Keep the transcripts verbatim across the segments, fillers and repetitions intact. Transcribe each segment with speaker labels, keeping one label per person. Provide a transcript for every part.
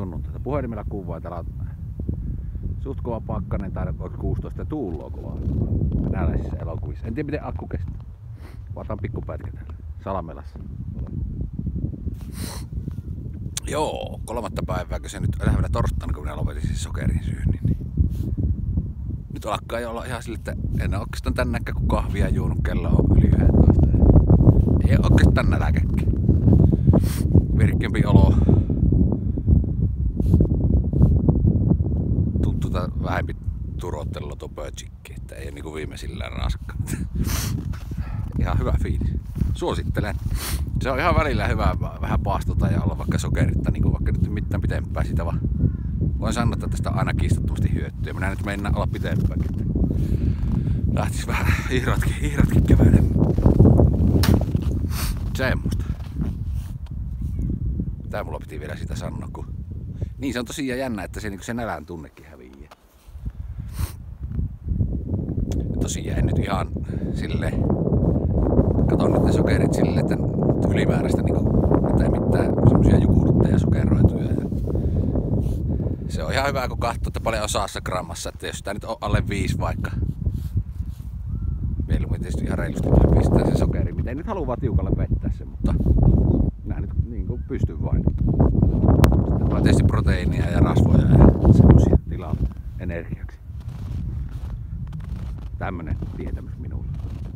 Speaker 1: sunnuntaita. Puhelimella kuvaa, täällä on suht kova pakkanen tai kuusitoista tuuloa kovaa. Venäläisissä elokuvissa. En tiedä miten akku kestää. Otan pikkupätkä täällä Salmelassa. Joo, kolmatta päivää, kun se nyt elää vielä torstaina, kun minä lopetin siis sokerin syönnin. Niin nyt alkaa jo olla ihan sille, että en ole oikeastaan tänäänkään kun kahvia juonut, kello on yli yksitoista. Ei ole oikeastaan nälkäkään. Virkkempi olo. Tuntuu vähempi turottelua tuo pötsikki, että ei ole niinku viimeisillään raska. Ihan hyvä fiilis. Suosittelen. Se on ihan välillä hyvä vähän paastota ja olla vaikka sokeritta, niin kuin vaikka nyt mitään pitempään sitä vaan. Voin sanoa, että tästä on aina kiistattomasti hyötyä. Minä nyt mennään olla pitempäänkin. Lähtis vähän ihratkin, ihratkin kävelemään. Semmosta. Tää mulla piti vielä sitä sanoa, kun niin se on tosiaan jännä, että se, niin se nälän tunnekin häviää. Ja tosiaan en nyt ihan silleen katon nyt ne sokerit silleen, että ylimääräistä niinku, että ei mitään semmosia jogurtteja sokeroituja. Ja se on ihan hyvä, kun katsoo, että paljon on saassa grammassa, että jos tää nyt on alle viisi vaikka. Mieluummin tietysti ihan reilusti voi pistää se sokeri, miten nyt haluaa tiukalle vettää sen, mutta nää nyt niin kuin pystyn vain. Sitten on tietysti proteiinia ja rasvoja ja semmosia tilaa energiaksi. Tämmönen tietämys minulle.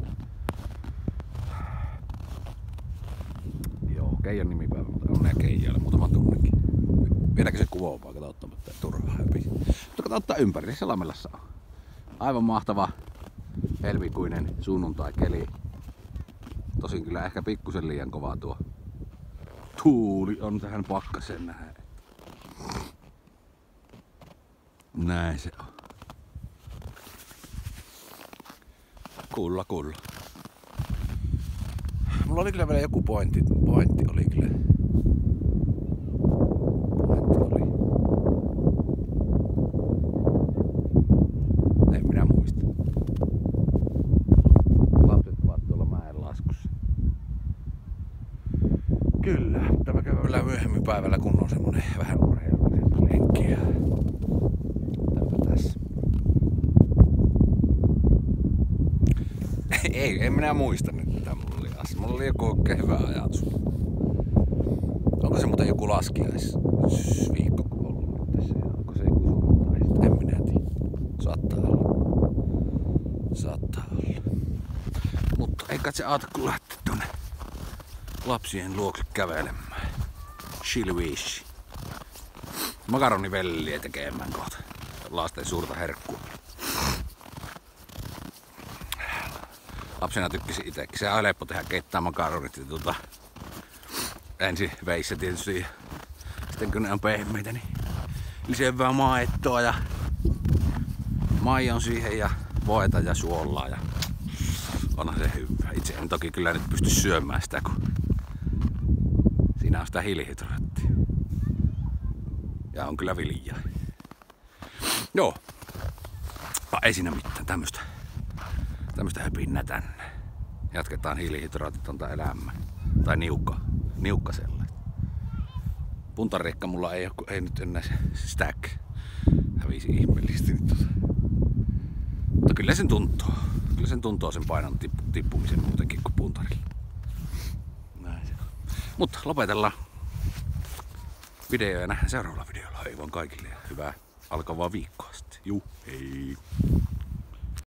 Speaker 1: Joo, Keijon nimipäivä, mutta onnea Keijoille muutaman tunnekin. Vieläkö se kuvaa vaan, kato ottamatta turvaa höpisi. Mutta kato ottaa ympäri, se Salmelassa on. Aivan mahtava helmikuinen sunnuntai-keli. Tosin kyllä ehkä pikkusen liian kova tuo tuuli on tähän pakkaseen näin. Näin se on. Kulla, kulla. Mulla oli kyllä vielä joku pointti. Pointti oli kyllä. Pointti oli. En minä muista. Lapset ovat tuolla mäen laskussa. Kyllä, tämä käydään myöhemmin päivällä, kun on semmonen vähän urheilullisempi lenkki. Tätä tässä. Ei, en minä muista nyt mitä mulla oli. Mulla oli joku oikein hyvä ajatus. Onko se muuten joku laskiaisviikko ollut tässä? Onko se joku sunnuntai? En minä tiedä. Saattaa olla. Saattaa olla. Mutta ei kai se aata kun lähtee tonne lapsien luokse kävelemään. Chilwishi. Makaronivelliä tekemään kohta. Lasten suurta herkkua. Lapsena tykkäsin itsekin. Se on helppo tehdä keittää makaronit. Ja tuota, ensin veissä tietysti. Sitten kun ne on pehmeitä, niin lisää maitoa ja maijon siihen ja voita ja suolaa. Ja onhan se hyvä. Itse en toki kyllä nyt pysty syömään sitä, kun siinä on sitä hiilihydraattia. Ja on kyllä viljaa. Joo. No, ei siinä mitään. Tämmöstä. Tämmöstä höpinnää tänne. Jatketaan hiilihydraatitonta elämää. Tai niukka. Niukka sellaista. Puntarikka mulla ei, ole, ei nyt enää se stack. Hävisi ihmeellisesti nyt. Mutta kyllä sen tuntuu. Kyllä sen tuntuu sen painon tippumisen muutenkin kuin puntarilla. Näin se on. Mutta lopetellaan video ja nähdään seuraavalla videolla. Hei vaan kaikille ja hyvää alkavaa viikkoa sitten. Juu, hei!